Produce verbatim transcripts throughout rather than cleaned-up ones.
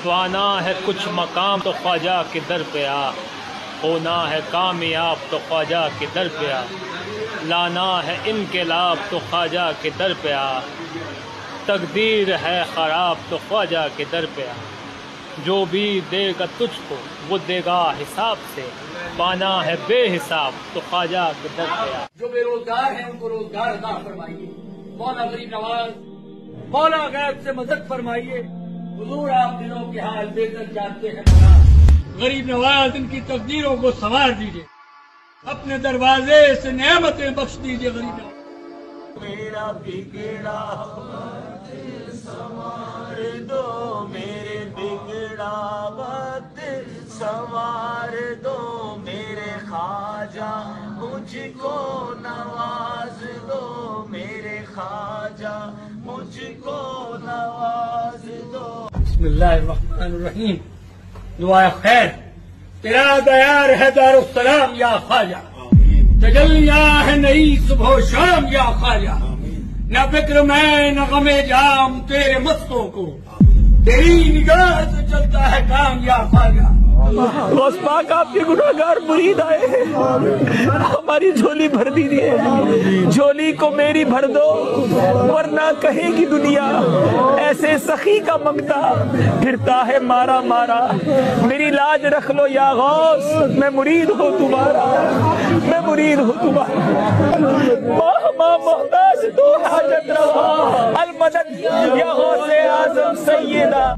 پانا ہے کچھ مقام تو خواجہ کے در پہ آ، ہونا ہے کامیاب تو خواجہ کے در پہ آ، لانا ہے انقلاب تو خواجہ کے در پہ آ، تقدیر ہے خراب تو خواجہ کے در پہ آ، جو بھی دے گا تجھ کو وہ دے گا حساب سے، پانا ہے بے حساب تو خواجہ کے در پہ آ۔ جو بے روزگار ہیں ان کو روزگار عطا فرمائیے، مولا غریب نواز مولا غیب سے مدد فرمائیے، حضور آپ دلوں کے حال بہتر جانتے ہیں، غریب نواز ان کی تقدیروں کو سنوار دیجیے، اپنے دروازے سے نعمتیں بخش دیجیے غریب نواز۔ میرا بگڑا وقت سنوار دو، میرے بگڑا وقت سنوار دو، میرے خواجہ مجھ کو نواز دو، میرے خواجہ مجھ کو نواز دو۔ بسم اللہ الرحمن الرحیم۔ دعا خیر تیرا دیار ہے دار السلام یا خواجہ، تجلیاں ہے نئی صبح و شام یا خواجہ، نہ فکر میں نہ غم جام تیرے مستوں کو، تیری نگاہ سے چلتا ہے کام یا خواجہ۔ غوث پاک آپ کے گناہگار مرید آئے ہیں، ہماری جھولی بھر دیجیے، جھولی کو میری بھر دو ورنہ کہے گی دنیا ایسے سخی کا منگتا پھرتا ہے مارا مارا، میری لاج رکھ لو یا غوث، میں مرید ہوں تمہارا، میں مرید ہوں تمہارا، ماہ ماہ محتاج تو حاجت روا، المدد یا غوث اعظم سیدہ۔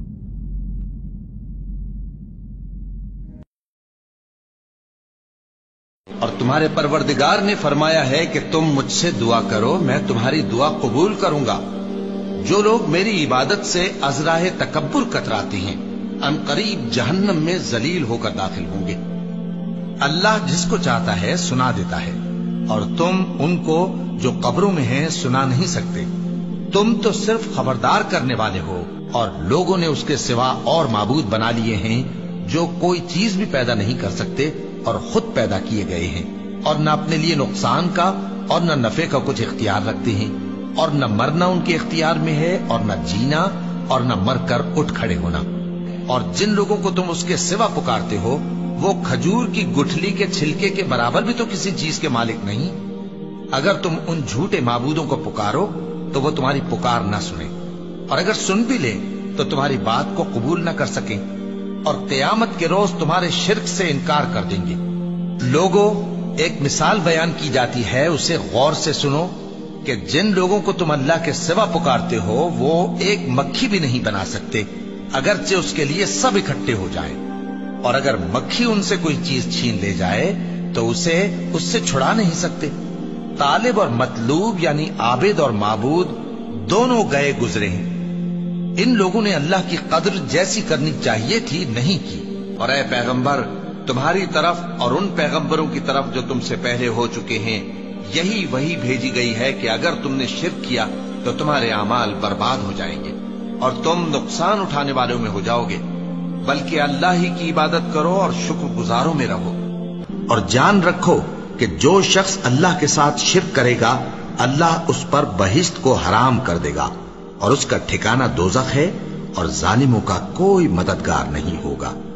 اور تمہارے پروردگار نے فرمایا ہے کہ تم مجھ سے دعا کرو، میں تمہاری دعا قبول کروں گا۔ جو لوگ میری عبادت سے ازراہ تکبر کتراتے ہیں ان قریب جہنم میں ذلیل ہو کر داخل ہوں گے۔ اللہ جس کو چاہتا ہے سنا دیتا ہے، اور تم ان کو جو قبروں میں ہیں سنا نہیں سکتے۔ تم تو صرف خبردار کرنے والے ہو، اور لوگوں نے اس کے سوا اور معبود بنا لیے ہیں جو کوئی چیز بھی پیدا نہیں کر سکتے اور خود پیدا کیے گئے ہیں، اور نہ اپنے لیے نقصان کا اور نہ نفع کا کچھ اختیار رکھتے ہیں، اور نہ مرنا ان کے اختیار میں ہے اور نہ جینا اور نہ مر کر اٹھ کھڑے ہونا۔ اور جن لوگوں کو تم اس کے سوا پکارتے ہو وہ کھجور کی گٹھلی کے چھلکے کے برابر بھی تو کسی چیز کے مالک نہیں۔ اگر تم ان جھوٹے معبودوں کو پکارو تو وہ تمہاری پکار نہ سنیں، اور اگر سن بھی لیں تو تمہاری بات کو قبول نہ کر سکیں، اور قیامت کے روز تمہارے شرک سے انکار کر دیں گے۔ لوگوں، ایک مثال بیان کی جاتی ہے، اسے غور سے سنو کہ جن لوگوں کو تم اللہ کے سوا پکارتے ہو وہ ایک مکھی بھی نہیں بنا سکتے اگرچہ اس کے لیے سب اکٹھے ہو جائیں، اور اگر مکھی ان سے کوئی چیز چھین لے جائے تو اسے اس سے چھڑا نہیں سکتے۔ طالب اور مطلوب یعنی عابد اور معبود دونوں گئے گزرے ہیں۔ ان لوگوں نے اللہ کی قدر جیسی کرنی چاہیے تھی نہیں کی۔ اور اے پیغمبر، تمہاری طرف اور ان پیغمبروں کی طرف جو تم سے پہلے ہو چکے ہیں یہی وہی بھیجی گئی ہے کہ اگر تم نے شرک کیا تو تمہارے اعمال برباد ہو جائیں گے اور تم نقصان اٹھانے والوں میں ہو جاؤ گے، بلکہ اللہ ہی کی عبادت کرو اور شکر گزاروں میں رہو۔ اور جان رکھو کہ جو شخص اللہ کے ساتھ شرک کرے گا اللہ اس پر بہشت کو حرام کر دے گا، اور اس کا ٹھکانہ دوزخ ہے، اور ظالموں کا کوئی مددگار نہیں ہوگا۔